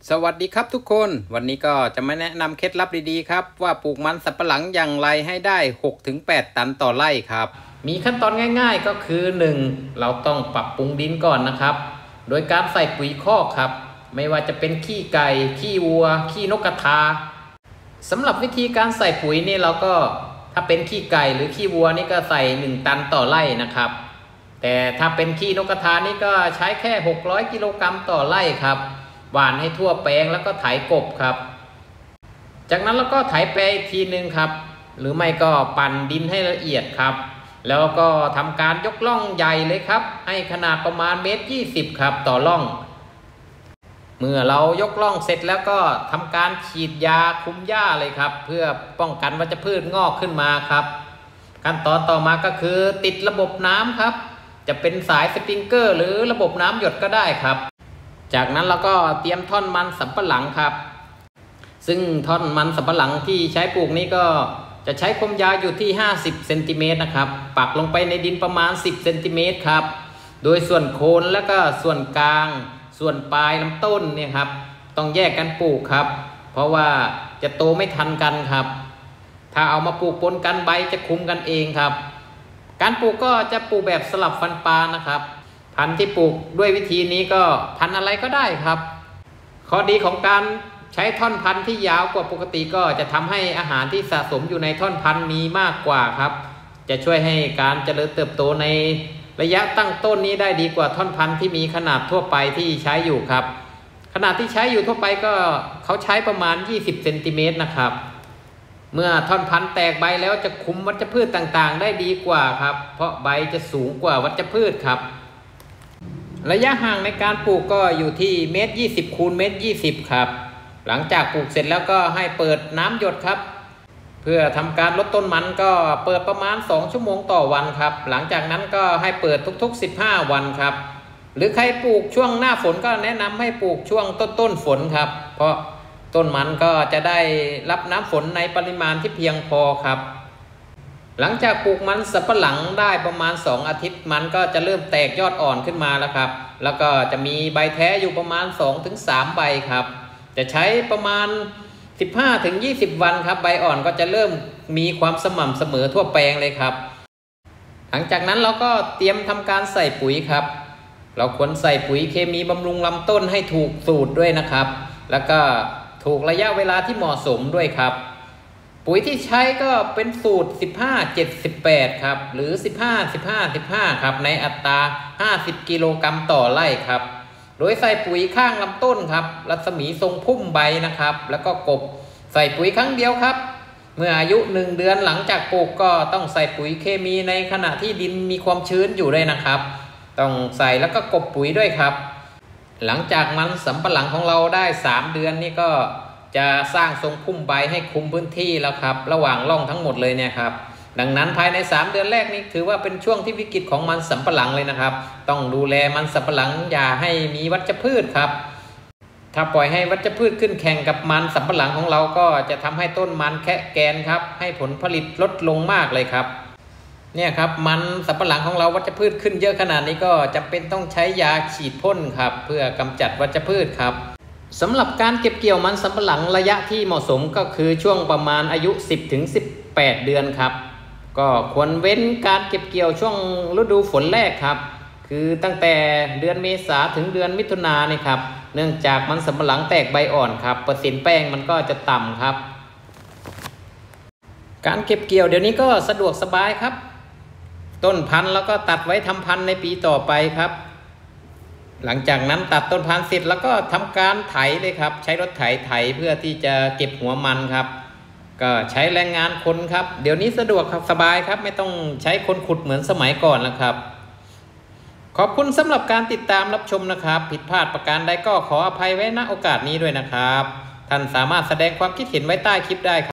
สวัสดีครับทุกคนวันนี้ก็จะมาแนะนำเคล็ดลับดีๆครับว่าปลูกมันสำปะหลังอย่างไรให้ได้ 6-8 ตันต่อไร่ครับมีขั้นตอนง่ายๆก็คือ 1. เราต้องปรับปรุงดินก่อนนะครับโดยการใส่ปุ๋ยคอกครับไม่ว่าจะเป็นขี้ไก่ขี้วัวขี้นกกระทาสำหรับวิธีการใส่ปุ๋ยนี่เราก็ถ้าเป็นขี้ไก่หรือขี้วัวนี่ก็ใส่1 ตันต่อไร่นะครับแต่ถ้าเป็นขี้นกกระทานี่ก็ใช้แค่600 กิโลกรัมต่อไร่ครับหว่านให้ทั่วแปลงแล้วก็ไถกบครับจากนั้นเราก็ไถแปลงอีกทีนึงครับหรือไม่ก็ปั่นดินให้ละเอียดครับแล้วก็ทำการยกร่องใหญ่เลยครับให้ขนาดประมาณ1.20 ครับต่อร่องเมื่อเรายกร่องเสร็จแล้วก็ทำการฉีดยาคุมหญ้าเลยครับเพื่อป้องกันวัชพืชงอกขึ้นมาครับขั้นตอนต่อมาก็คือติดระบบน้ำครับจะเป็นสายสปริงเกอร์หรือระบบน้ำหยดก็ได้ครับจากนั้นเราก็เตรียมท่อนมันสำปะหลังครับซึ่งท่อนมันสำปะหลังที่ใช้ปลูกนี้ก็จะใช้ความยาวอยู่ที่50 เซนติเมตรนะครับปักลงไปในดินประมาณ10 เซนติเมตรครับโดยส่วนโคนแล้วก็ส่วนกลางส่วนปลายลำต้นเนี่ยครับต้องแยกกันปลูกครับเพราะว่าจะโตไม่ทันกันครับถ้าเอามาปลูกปนกันใบจะคุมกันเองครับการปลูกก็จะปลูกแบบสลับฟันปลานะครับพันธุ์ที่ปลูกด้วยวิธีนี้ก็พันธุ์อะไรก็ได้ครับข้อดีของการใช้ท่อนพันธุ์ที่ยาวกว่าปกติก็จะทำให้อาหารที่สะสมอยู่ในท่อนพันธุ์มีมากกว่าครับจะช่วยให้การเจริญเติบโตในระยะตั้งต้นนี้ได้ดีกว่าท่อนพันธุ์ที่มีขนาดทั่วไปที่ใช้อยู่ครับขนาดที่ใช้อยู่ทั่วไปก็เขาใช้ประมาณ20 เซนติเมตรนะครับเมื่อท่อนพันธุ์แตกใบแล้วจะคุมวัชพืชต่างๆได้ดีกว่าครับเพราะใบจะสูงกว่าวัชพืชครับระยะห่างในการปลูกก็อยู่ที่1.20 คูณ1.20 ครับหลังจากปลูกเสร็จแล้วก็ให้เปิดน้ำหยดครับเพื่อทำการลดต้นมันก็เปิดประมาณ2 ชั่วโมงต่อวันครับหลังจากนั้นก็ให้เปิดทุกๆ15 วันครับหรือใครปลูกช่วงหน้าฝนก็แนะนำให้ปลูกช่วงต้นฝนครับเพราะต้นมันก็จะได้รับน้ำฝนในปริมาณที่เพียงพอครับหลังจากปลูกมันสำปะหลังได้ประมาณ2 อาทิตย์มันก็จะเริ่มแตกยอดอ่อนขึ้นมาแล้วครับแล้วก็จะมีใบแท้อยู่ประมาณ 2-3 ใบครับจะใช้ประมาณ15-20 วันครับใบอ่อนก็จะเริ่มมีความสม่ำเสมอทั่วแปลงเลยครับหลังจากนั้นเราก็เตรียมทำการใส่ปุ๋ยครับเราควรใส่ปุ๋ยเคมีบำรุงลำต้นให้ถูกสูตรด้วยนะครับแล้วก็ถูกระยะเวลาที่เหมาะสมด้วยครับปุ๋ยที่ใช้ก็เป็นสูตร15-7-18ครับหรือ15-15-15ครับในอัตรา50 กิโลกรัมต่อไร่ครับโดยใส่ปุ๋ยข้างลำต้นครับรัศมีทรงพุ่มใบนะครับแล้วก็กบใส่ปุ๋ยครั้งเดียวครับเมื่ออายุ1 เดือนหลังจากปลูกก็ต้องใส่ปุ๋ยเคมีในขณะที่ดินมีความชื้นอยู่ด้วยนะครับต้องใส่แล้วก็กบปุ๋ยด้วยครับหลังจากมันสำปะหลังของเราได้3 เดือนนี่ก็จะสร้างทรงพุ่มใบให้คุมพื้นที่แล้วครับระหว่างร่องทั้งหมดเลยเนี่ยครับดังนั้นภายใน3 เดือนแรกนี้ถือว่าเป็นช่วงที่วิกฤตของมันสำปะหลังเลยนะครับต้องดูแลมันสำปะหลังอย่าให้มีวัชพืชครับถ้าปล่อยให้วัชพืชขึ้นแข่งกับมันสำปะหลังของเราก็จะทำให้ต้นมันแคะแกนครับให้ผลผลิตลดลงมากเลยครับเนี่ยครับมันสำปะหลังของเราวัชพืชขึ้นเยอะขนาดนี้ก็จำเป็นต้องใช้ยาฉีดพ่นครับเพื่อกำจัดวัชพืชครับสำหรับการเก็บเกี่ยวมันสำปะหลังระยะที่เหมาะสมก็คือช่วงประมาณอายุ10-18 เดือนครับก็ควรเว้นการเก็บเกี่ยวช่วงฤดูฝนแรกครับคือตั้งแต่เดือนเมษาถึงเดือนมิถุนายนครับเนื่องจากมันสำปะหลังแตกใบอ่อนครับเปอร์เซ็นต์แป้งมันก็จะต่ำครับการเก็บเกี่ยวเดี๋ยวนี้ก็สะดวกสบายครับต้นพันธุ์แล้วก็ตัดไว้ทำพันธุ์ในปีต่อไปครับหลังจากนั้นตัดต้นพันธุ์เสร็จแล้วก็ทำการไถเลยครับใช้รถไถเพื่อที่จะเก็บหัวมันครับก็ใช้แรงงานคนครับเดี๋ยวนี้สะดวกครับสบายครับไม่ต้องใช้คนขุดเหมือนสมัยก่อนแล้วครับขอบคุณสำหรับการติดตามรับชมนะครับผิดพลาดประการใดก็ขออภัยไว้ณโอกาสนี้ด้วยนะครับท่านสามารถแสดงความคิดเห็นไว้ใต้คลิปได้ครับ